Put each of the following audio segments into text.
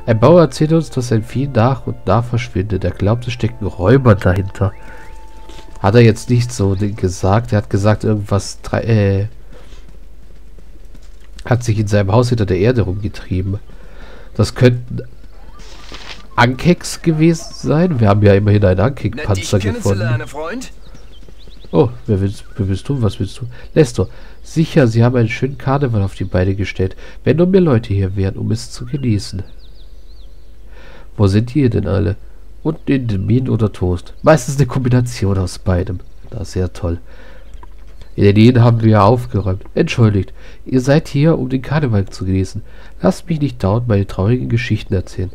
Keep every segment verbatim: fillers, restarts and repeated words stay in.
Ein Bauer erzählt uns, dass sein Vieh nach und nach verschwindet. Er glaubt, es stecken Räuber dahinter. Hat er jetzt nicht so gesagt. Er hat gesagt, irgendwas äh, hat sich in seinem Haus hinter der Erde rumgetrieben. Das könnten Ankeks gewesen sein. Wir haben ja immerhin einen Ankek-Panzer gefunden. Freund? Oh, wer willst, wer willst du? Was willst du? Lestor, sicher, sie haben einen schönen Karneval auf die Beine gestellt. Wenn nur mehr Leute hier wären, um es zu genießen. Wo sind die denn alle? Unten in den Minen oder Toast. Meistens eine Kombination aus beidem. Das ist sehr toll. In den Minen haben wir ja aufgeräumt. Entschuldigt, ihr seid hier, um den Karneval zu genießen. Lasst mich nicht dauernd meine traurigen Geschichten erzählen.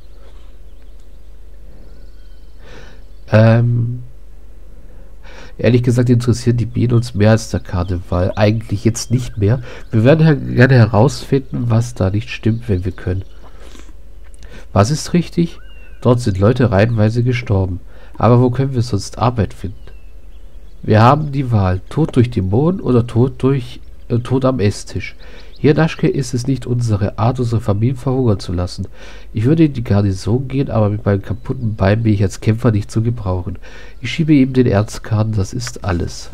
Ähm... Ehrlich gesagt interessieren die Bienen uns mehr als der Karneval. Eigentlich jetzt nicht mehr. Wir werden ja gerne herausfinden, was da nicht stimmt, wenn wir können. Was ist richtig? Dort sind Leute reihenweise gestorben. Aber wo können wir sonst Arbeit finden? Wir haben die Wahl. Tod durch Dämonen oder Tod durch äh, Tod am Esstisch. Hier in Aschke ist es nicht unsere Art, unsere Familien verhungern zu lassen. Ich würde in die Garnison gehen, aber mit meinem kaputten Bein bin ich als Kämpfer nicht zu gebrauchen. Ich schiebe ihm den Erzkarten, das ist alles.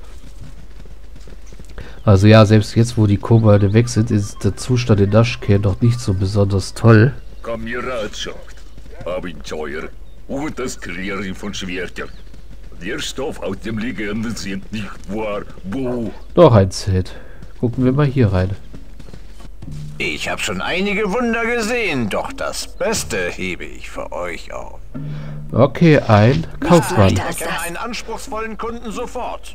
Also ja, selbst jetzt, wo die Kobolde weg sind, ist der Zustand in Aschke noch nicht so besonders toll. Kameradschaft, Abenteuer und das Klären von Schwertern. Der Stoff aus dem Legenden sind nicht wahr, wo... Noch ein Zelt. Gucken wir mal hier rein. Ich habe schon einige Wunder gesehen, doch das Beste hebe ich für euch auf. Okay, ein Kaufmann. Ich erkenne einen anspruchsvollen Kunden sofort.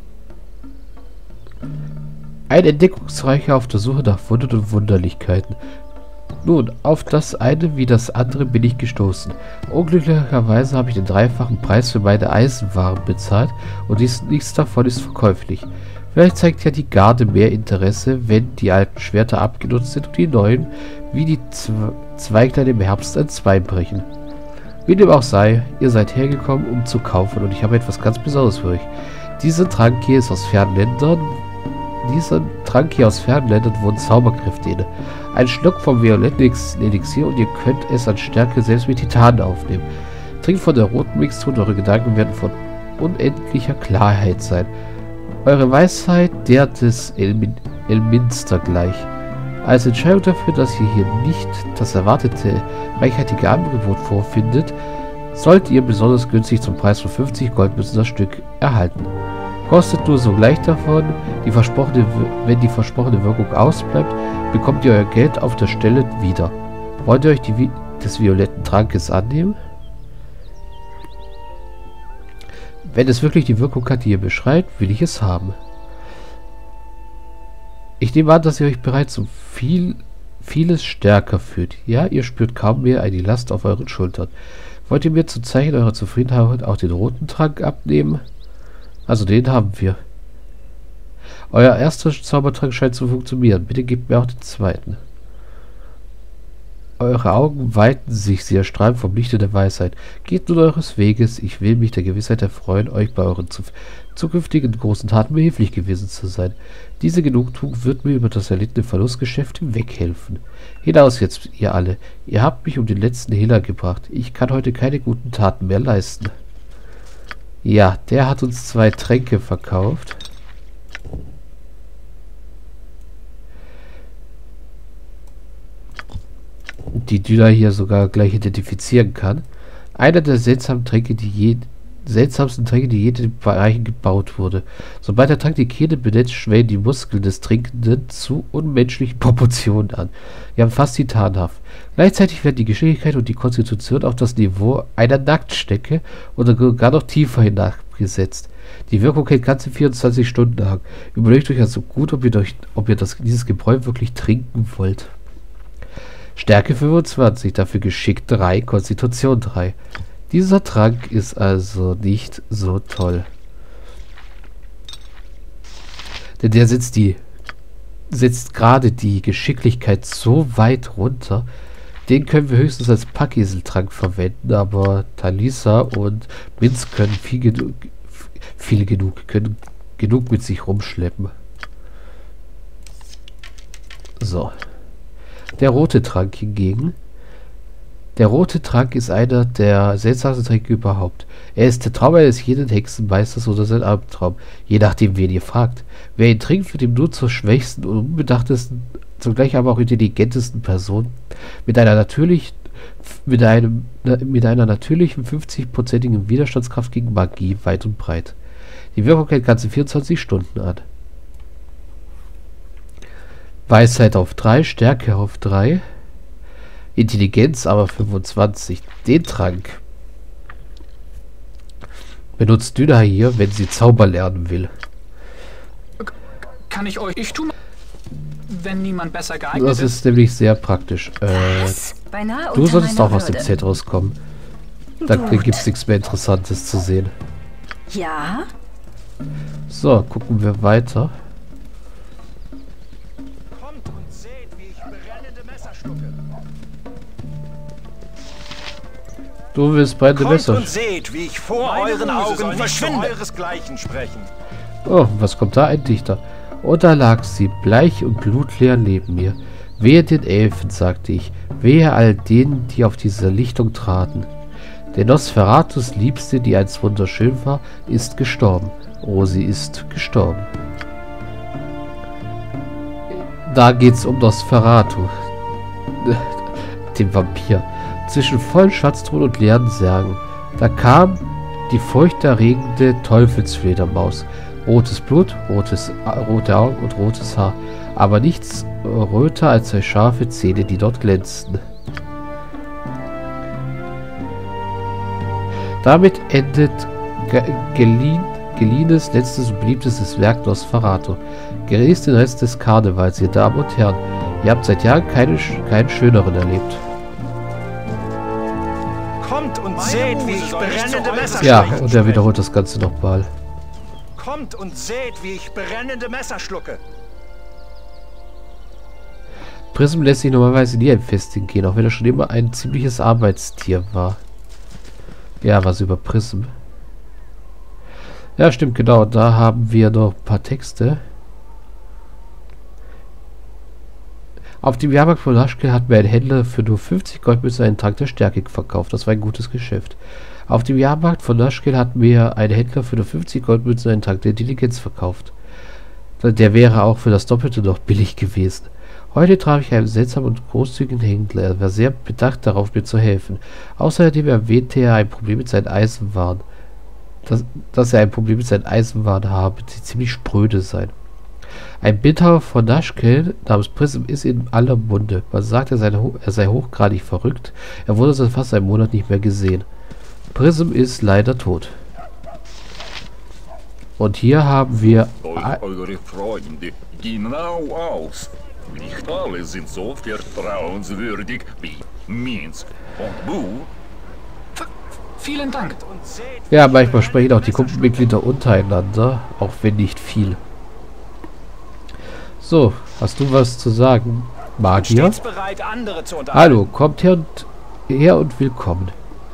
Ein Entdeckungsreicher auf der Suche nach Wundern und Wunderlichkeiten. Nun, auf das eine wie das andere bin ich gestoßen. Unglücklicherweise habe ich den dreifachen Preis für meine Eisenwaren bezahlt und dies, nichts davon ist verkäuflich. Vielleicht zeigt ja die Garde mehr Interesse, wenn die alten Schwerter abgenutzt sind und die neuen, wie die Zweiglein im Herbst, entzweinbrechen. Wie dem auch sei, ihr seid hergekommen, um zu kaufen und ich habe etwas ganz Besonderes für euch. Dieser Trank hier ist aus fernen Ländern, dieser Trank hier aus fernen Ländern wurden Zauberkräfte inne. Ein Schluck vom violetten Elixier und ihr könnt es an Stärke selbst mit Titanen aufnehmen. Trinkt von der roten Mixtur und eure Gedanken werden von unendlicher Klarheit sein. Eure Weisheit der des Elmin Elminster gleich. Als Entscheidung dafür, dass ihr hier nicht das erwartete reichhaltige Angebot vorfindet, sollt ihr besonders günstig zum Preis von fünfzig Goldmünzen das Stück erhalten. Kostet nur sogleich davon, die versprochene, wenn die versprochene Wirkung ausbleibt, bekommt ihr euer Geld auf der Stelle wieder. Wollt ihr euch die, des violetten Trankes annehmen? Wenn es wirklich die Wirkung hat, die ihr beschreibt, will ich es haben. Ich nehme an, dass ihr euch bereits um viel, vieles stärker fühlt. Ja, ihr spürt kaum mehr eine Last auf euren Schultern. Wollt ihr mir zum Zeichen eurer Zufriedenheit auch den roten Trank abnehmen? Also den haben wir. Euer erster Zaubertrank scheint zu funktionieren. Bitte gebt mir auch den zweiten. Eure Augen weiten sich, sie erstrahlen vom Lichte der Weisheit. Geht nun eures Weges, ich will mich der Gewissheit erfreuen, euch bei euren zu zukünftigen großen Taten behilflich gewesen zu sein. Diese Genugtuung wird mir über das erlittene Verlustgeschäft hinweghelfen. Hinaus jetzt, ihr alle. Ihr habt mich um den letzten Hehler gebracht. Ich kann heute keine guten Taten mehr leisten. Ja, der hat uns zwei Tränke verkauft. Die Düner hier sogar gleich identifizieren kann. Einer der seltsamen Tränke, die je, seltsamsten Tränke, die je in den Bereichen gebaut wurde. Sobald der Trank die Kehle benetzt, schwellen die Muskeln des Trinkenden zu unmenschlichen Proportionen an. Wir haben fast titanhaft. Gleichzeitig werden die Geschicklichkeit und die Konstitution auf das Niveau einer Nacktschnecke oder gar noch tiefer hinabgesetzt. Die Wirkung hält ganze vierundzwanzig Stunden lang. Überlegt euch also gut, ob ihr, durch, ob ihr das, dieses Gebräu wirklich trinken wollt. Stärke fünfundzwanzig, dafür Geschick drei, Konstitution drei. Dieser Trank ist also nicht so toll. Denn der setzt die setzt gerade die Geschicklichkeit so weit runter. Den können wir höchstens als Packeseltrank verwenden, aber Talisa und Minz können viel genug, viel genug, können genug mit sich rumschleppen. So. Der rote Trank hingegen, Der rote Trank ist einer der seltsamsten Tränke überhaupt. Er ist der Traum eines jeden Hexenmeisters oder sein Albtraum, je nachdem, wen ihr fragt. Wer ihn trinkt, wird ihm nur zur schwächsten und unbedachtesten, zugleich aber auch intelligentesten Person mit einer natürlichen, mit einem, mit einer natürlichen fünfzig-prozentigen Widerstandskraft gegen Magie weit und breit. Die Wirkung hält ganze vierundzwanzig Stunden an. Weisheit auf drei, Stärke auf drei, Intelligenz aber fünfundzwanzig. Den Trank benutzt Dynna hier, wenn sie Zauber lernen will. Kann ich euch... Ich tue... Wenn niemand besser geeignet Das ist nämlich sehr praktisch. Äh, du solltest auch aus dem Zelt rauskommen. Da gibt es nichts mehr Interessantes zu sehen. Ja? So, gucken wir weiter. Kommt und seht, wie ich brennende Messer schlucke. Du willst brennende Kommt Messer. und seht, wie ich vor Meine euren Muse soll Augen nicht für verschwinde. euresgleichen sprechen. Oh, was kommt da? Ein Dichter. Und da lag sie, bleich und blutleer neben mir. Wehe den Elfen, sagte ich. Wehe all denen, die auf diese Lichtung traten. Der Nosferatus Liebste, die einst wunderschön war, ist gestorben. Oh, sie ist gestorben. Da geht's um Nosferatu. Den Vampir. Zwischen vollen Schatztruhen und leeren Särgen. Da kam die furchterregende Teufelsfledermaus. Rotes Blut, rotes, rote Augen und rotes Haar. Aber nichts röter als zwei scharfe Zähne, die dort glänzten. Damit endet Gelin, Gelines letztes und beliebtestes Werk Nosferatu. Genießt den Rest des Karnevals, ihr Damen und Herren. Ihr habt seit Jahren keine, keinen schöneren erlebt. Kommt und seht, wie ich brennende Messer Ja, schlucke. und er wiederholt das Ganze nochmal. Kommt und seht, wie ich brennende Messer schlucke. Prism lässt sich normalerweise nie ein Festing gehen, auch wenn er schon immer ein ziemliches Arbeitstier war. Ja, was über Prism. Ja, stimmt, genau. Da haben wir noch ein paar Texte. Auf dem Jahrmarkt von Naschkel hat mir ein Händler für nur fünfzig Goldmünzen einen Trank der Stärke verkauft. Das war ein gutes Geschäft. Auf dem Jahrmarkt von Naschkel hat mir ein Händler für nur fünfzig Goldmünzen einen Trank der Intelligenz verkauft. Der wäre auch für das Doppelte noch billig gewesen. Heute traf ich einen seltsamen und großzügigen Händler. Er war sehr bedacht darauf, mir zu helfen. Außerdem erwähnte er ein Problem mit seinen Eisenwaren. Dass, dass er ein Problem mit seinen Eisenwaren habe, die ziemlich spröde seien. Ein Bildhauer von Naschkel namens Prism ist in aller Munde. Man sagt, er sei, er sei hochgradig verrückt. Er wurde seit fast einem Monat nicht mehr gesehen. Prism ist leider tot. Und hier haben wir... Eure Freunde genau aus. Nicht alle sind so vertrauenswürdig wie Minsk und Bu. Vielen Dank. Und seht, Ja, manchmal sprechen auch die Gruppenmitglieder untereinander, auch wenn nicht viel. So, hast du was zu sagen, Magier? stets bereit, andere zu unterhalten. Hallo, kommt her und, her und willkommen.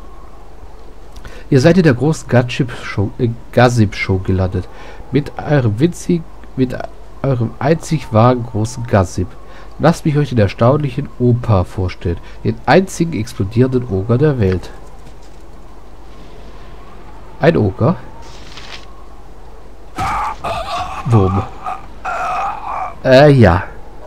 Ihr seid in der großen Gassip-Show äh, Gassip-Show gelandet. Mit eurem winzigen, mit eurem einzig wahren großen Gassip. Lasst mich euch den erstaunlichen Opa vorstellen. Den einzigen explodierenden Oger der Welt. Ein Oger? Wurm. Äh, ja.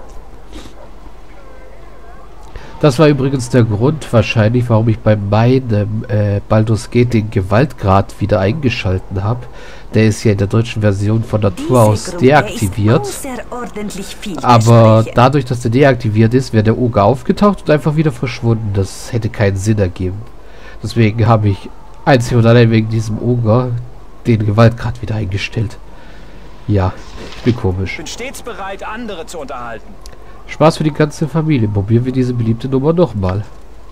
Das war übrigens der Grund wahrscheinlich, warum ich bei meinem äh, Baldur's Gate den Gewaltgrad wieder eingeschalten habe. Der ist ja in der deutschen Version von Natur aus deaktiviert. Aber dadurch, dass der deaktiviert ist, wäre der Oger aufgetaucht und einfach wieder verschwunden. Das hätte keinen Sinn ergeben. Deswegen habe ich einzig und allein wegen diesem Oger den Gewaltgrad wieder eingestellt. Ja, ich bin komisch. Ich bin stets bereit, andere zu unterhalten. Spaß für die ganze Familie. Probieren wir diese beliebte Nummer nochmal.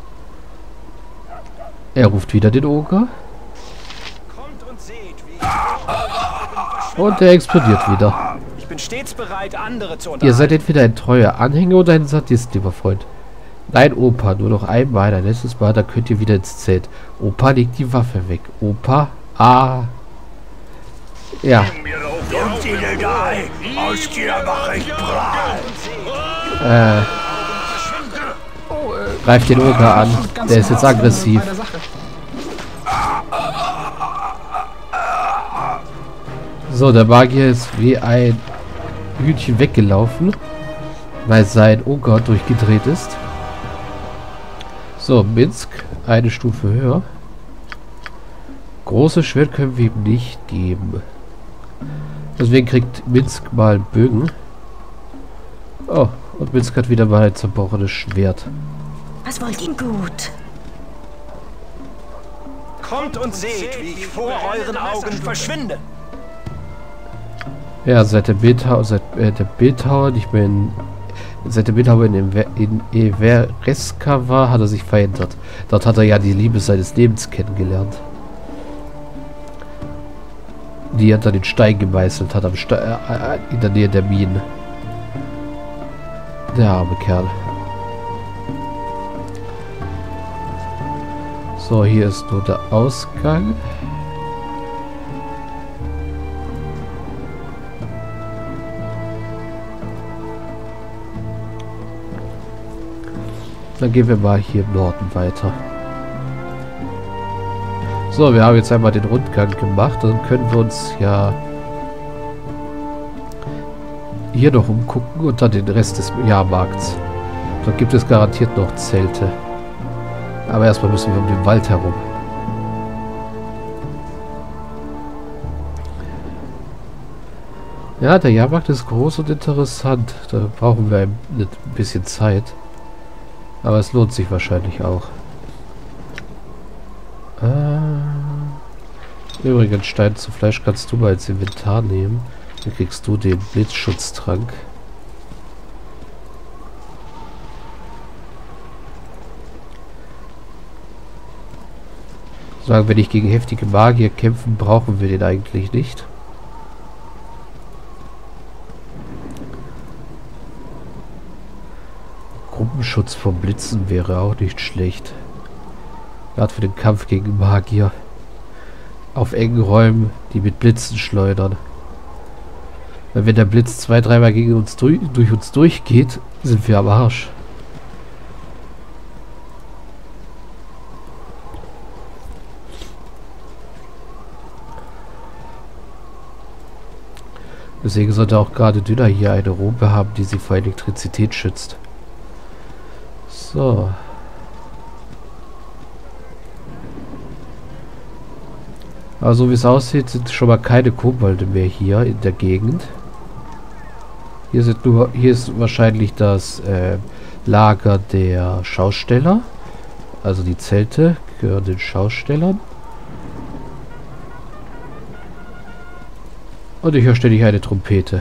Er ruft wieder den Oger. Kommt und seht, wie ich Und er explodiert wieder. Ich bin stets bereit, andere zu Ihr unterhalten. seid entweder ein treuer Anhänger oder ein Sadist, lieber Freund. Nein, Opa, nur noch einmal, ein letztes Mal, dann könnt ihr wieder ins Zelt. Opa legt die Waffe weg. Opa, ah. Ja. Kommt ihr denn da? Aus dir mache ich Brei. Äh, Greift den Oger an. Ganz Der ist jetzt genau, aggressiv. bei der Sache. So, der Magier ist wie ein Hühnchen weggelaufen, weil sein Oger durchgedreht ist. So, Minsk, eine Stufe höher. Großes Schwert können wir ihm nicht geben. Deswegen kriegt Minsk mal einen Bögen. Oh, und Minsk hat wieder mal ein zerbrochenes Schwert. Was wollt ihr? Gut. Kommt und seht, wie ich vor euren Augen verschwinde. Ja, seit der Bildhauer, seit äh, der Bildhauer nicht mehr in, seit der Bildhauer in, in, in Evereska war, hat er sich verändert. Dort hat er ja die Liebe seines Lebens kennengelernt. Die er dann den Stein gemeißelt hat, am Ste äh, in der Nähe der Minen. Der arme Kerl. So, hier ist nur der Ausgang. Dann gehen wir mal hier im Norden weiter. So, wir haben jetzt einmal den Rundgang gemacht. Dann können wir uns ja hier noch umgucken unter den Rest des Jahrmarkts. Da gibt es garantiert noch Zelte. Aber erstmal müssen wir um den Wald herum. Ja, der Jahrmarkt ist groß und interessant. Da brauchen wir ein bisschen Zeit. Aber es lohnt sich wahrscheinlich auch. Ah. Übrigens, Stein zu Fleisch kannst du mal ins Inventar nehmen. Dann kriegst du den Blitzschutztrank. Sagen wir nicht gegen heftige Magier kämpfen, brauchen wir den eigentlich nicht. Gruppenschutz vom Blitzen wäre auch nicht schlecht. Gerade für den Kampf gegen Magier. Auf engen Räumen, die mit Blitzen schleudern. Weil wenn der Blitz zwei, dreimal gegen uns durch, durch uns durchgeht, sind wir am Arsch. Deswegen sollte auch gerade Dünner hier eine Robe haben, die sie vor Elektrizität schützt. So. Also wie es aussieht, sind schon mal keine Kobolde mehr hier in der Gegend. Hier sind nur, hier ist wahrscheinlich das äh, Lager der Schausteller. Also die Zelte gehören den Schaustellern. Und ich höre ständig eine Trompete.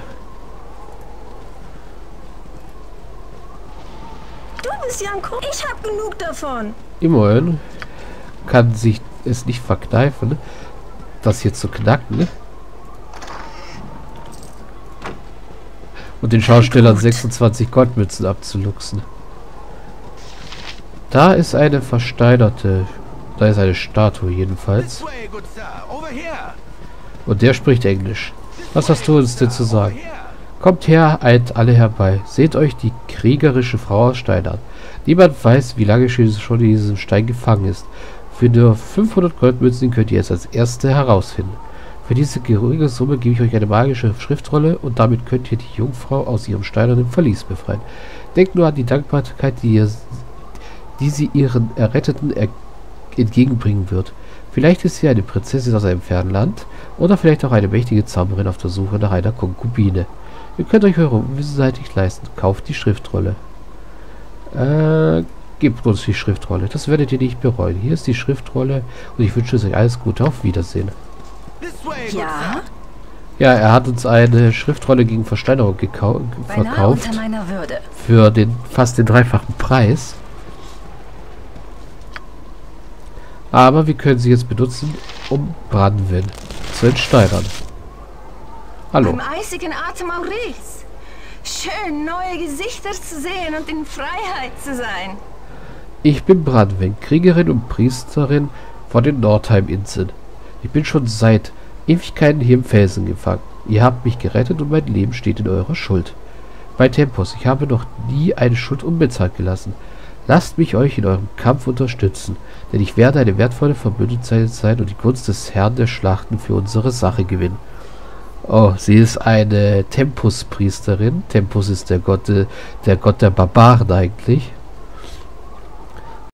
Du bist Janko. Ich hab genug davon. Immerhin kann sich es nicht verkneifen, das hier zu knacken. Und den Schaustellern sechsundzwanzig Goldmünzen abzuluxen. Da ist eine versteinerte... Da ist eine Statue jedenfalls. Und der spricht Englisch. Was hast du uns denn zu sagen? Kommt her, eilt alle herbei. Seht euch die kriegerische Frau aus Stein an. Niemand weiß, wie lange sie schon in diesem Stein gefangen ist. Für nur fünfhundert Goldmünzen könnt ihr es als erste herausfinden. Für diese geringe Summe gebe ich euch eine magische Schriftrolle und damit könnt ihr die Jungfrau aus ihrem steinernen Verlies befreien. Denkt nur an die Dankbarkeit, die, ihr, die sie ihren Erretteten er entgegenbringen wird. Vielleicht ist sie eine Prinzessin aus einem fernen Land oder vielleicht auch eine mächtige Zauberin auf der Suche nach einer Konkubine. Ihr könnt euch eure Unwissenheit nicht leisten. Kauft die Schriftrolle. Äh, gebt uns die Schriftrolle. Das werdet ihr nicht bereuen. Hier ist die Schriftrolle und ich wünsche euch alles Gute. Auf Wiedersehen. Ja? Ja, er hat uns eine Schriftrolle gegen Versteinerung verkauft. Unter meiner Würde. Für den fast den dreifachen Preis. Aber wir können sie jetzt benutzen, um Branwen zu entsteigern. Hallo. Im eisigen Atem Aurils. Schön, neue Gesichter zu sehen und in Freiheit zu sein. Ich bin Branwen, Kriegerin und Priesterin von den Nordheim-Inseln. Ich bin schon seit Ewigkeiten hier im Felsen gefangen. Ihr habt mich gerettet und mein Leben steht in eurer Schuld. Bei Tempos, ich habe noch nie eine Schuld unbezahlt gelassen. Lasst mich euch in eurem Kampf unterstützen, denn ich werde eine wertvolle Verbündete sein und die Gunst des Herrn der Schlachten für unsere Sache gewinnen. Oh, sie ist eine Tempus-Priesterin. Tempus ist der Gott, der Gott der Barbaren eigentlich.